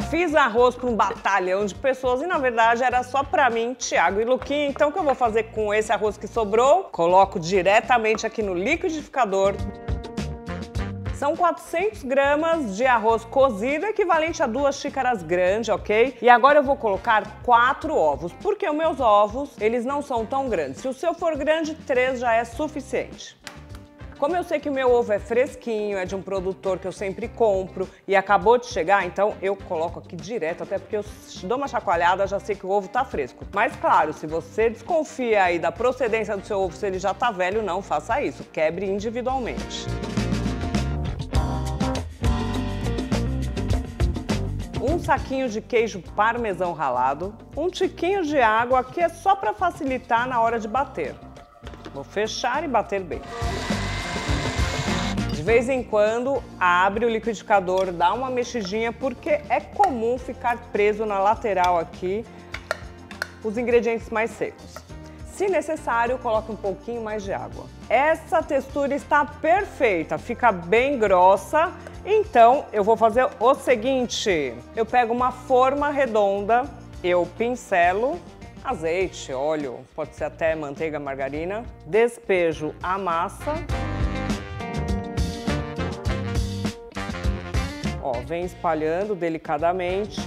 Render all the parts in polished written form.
fiz arroz para um batalhão de pessoas e na verdade era só para mim, Thiago e Luquinha. Então o que eu vou fazer com esse arroz que sobrou? Coloco diretamente aqui no liquidificador. São 400 gramas de arroz cozido, equivalente a 2 xícaras grandes, ok? E agora eu vou colocar 4 ovos, porque os meus ovos, eles não são tão grandes. Se o seu for grande, 3 já é suficiente. Como eu sei que o meu ovo é fresquinho, é de um produtor que eu sempre compro e acabou de chegar, então eu coloco aqui direto, até porque eu dou uma chacoalhada, já sei que o ovo tá fresco. Mas claro, se você desconfia aí da procedência do seu ovo, se ele já tá velho, não faça isso, quebre individualmente. Um saquinho de queijo parmesão ralado, um tiquinho de água, que é só para facilitar na hora de bater. Vou fechar e bater bem. De vez em quando, abre o liquidificador, dá uma mexidinha, porque é comum ficar preso na lateral aqui os ingredientes mais secos. Se necessário, coloque um pouquinho mais de água. Essa textura está perfeita, fica bem grossa. Então, eu vou fazer o seguinte, eu pego uma forma redonda, eu pincelo, azeite, óleo, pode ser até manteiga, margarina, despejo a massa. Ó, vem espalhando delicadamente.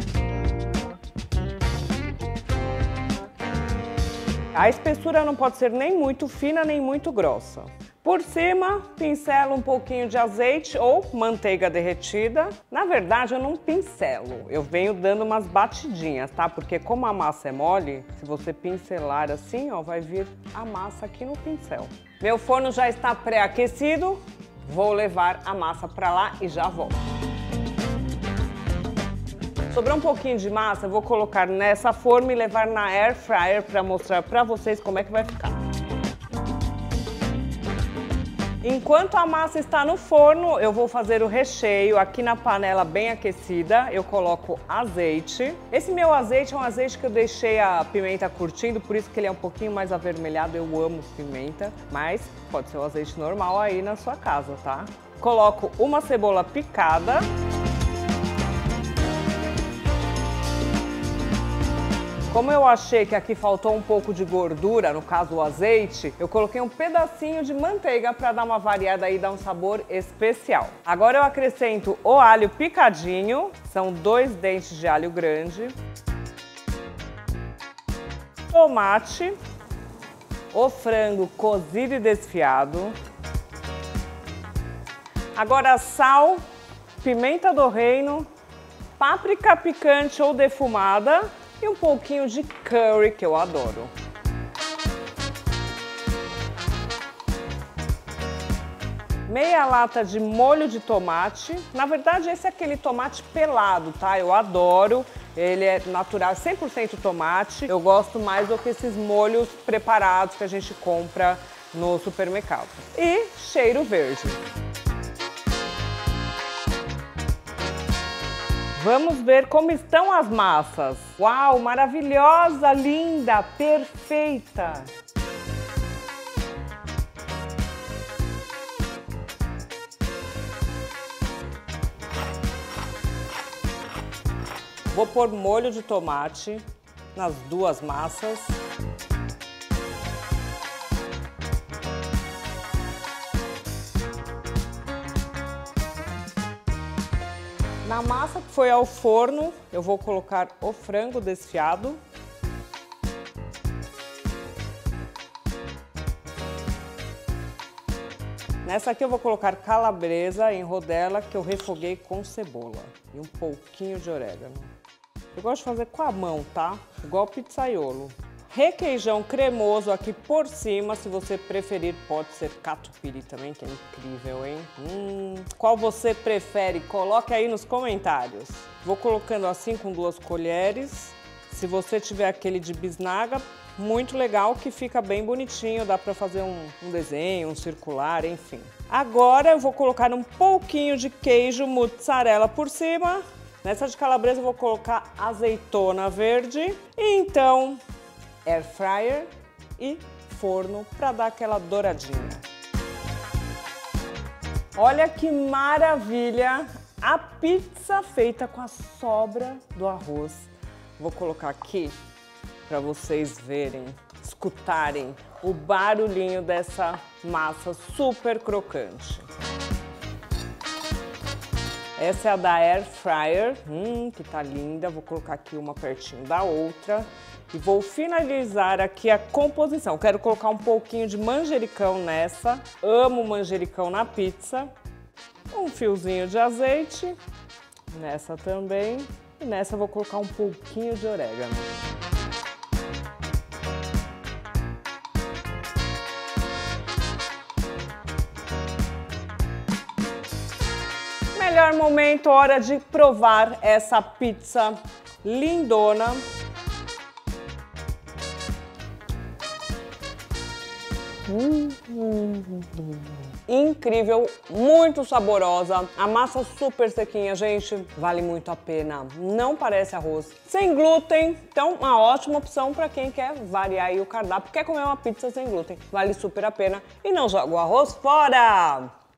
A espessura não pode ser nem muito fina, nem muito grossa. Por cima, pincelo um pouquinho de azeite ou manteiga derretida. Na verdade, eu não pincelo, eu venho dando umas batidinhas, tá? Porque como a massa é mole, se você pincelar assim, ó, vai vir a massa aqui no pincel. Meu forno já está pré-aquecido, vou levar a massa para lá e já volto. Sobrou um pouquinho de massa, eu vou colocar nessa forma e levar na air fryer para mostrar para vocês como é que vai ficar. Enquanto a massa está no forno, eu vou fazer o recheio aqui na panela bem aquecida. Eu coloco azeite. Esse meu azeite é um azeite que eu deixei a pimenta curtindo, por isso que ele é um pouquinho mais avermelhado. Eu amo pimenta, mas pode ser o azeite normal aí na sua casa, tá? Coloco uma cebola picada. Como eu achei que aqui faltou um pouco de gordura, no caso o azeite, eu coloquei um pedacinho de manteiga para dar uma variada e dar um sabor especial. Agora eu acrescento o alho picadinho, são 2 dentes de alho grande, tomate, o frango cozido e desfiado, agora sal, pimenta do reino, páprica picante ou defumada, e um pouquinho de curry, que eu adoro. Meia lata de molho de tomate. Na verdade, esse é aquele tomate pelado, tá? Eu adoro. Ele é natural, 100% tomate. Eu gosto mais do que esses molhos preparados que a gente compra no supermercado. E cheiro verde. Vamos ver como estão as massas. Uau, maravilhosa, linda, perfeita! Vou pôr molho de tomate nas 2 massas. Na massa que foi ao forno, eu vou colocar o frango desfiado. Nessa aqui eu vou colocar calabresa em rodela que eu refoguei com cebola e um pouquinho de orégano. Eu gosto de fazer com a mão, tá? Igual pizzaiolo. Requeijão cremoso aqui por cima, se você preferir, pode ser catupiry também, que é incrível, hein? Qual você prefere? Coloque aí nos comentários. Vou colocando assim com 2 colheres. Se você tiver aquele de bisnaga, muito legal, que fica bem bonitinho, dá pra fazer um desenho, um circular, enfim. Agora eu vou colocar um pouquinho de queijo mozzarella por cima. Nessa de calabresa eu vou colocar azeitona verde. E então, air fryer e forno para dar aquela douradinha. Olha que maravilha a pizza feita com a sobra do arroz. Vou colocar aqui para vocês verem, escutarem o barulhinho dessa massa super crocante. Essa é a da Air Fryer, que tá linda. Vou colocar aqui uma pertinho da outra. E vou finalizar aqui a composição. Quero colocar um pouquinho de manjericão nessa. Amo manjericão na pizza. Um fiozinho de azeite. Nessa também. E nessa eu vou colocar um pouquinho de orégano. Melhor momento, hora de provar essa pizza lindona. Incrível, muito saborosa, a massa super sequinha, gente, vale muito a pena, não parece arroz, sem glúten, então uma ótima opção para quem quer variar aí o cardápio, quer comer uma pizza sem glúten, vale super a pena e não joga o arroz fora!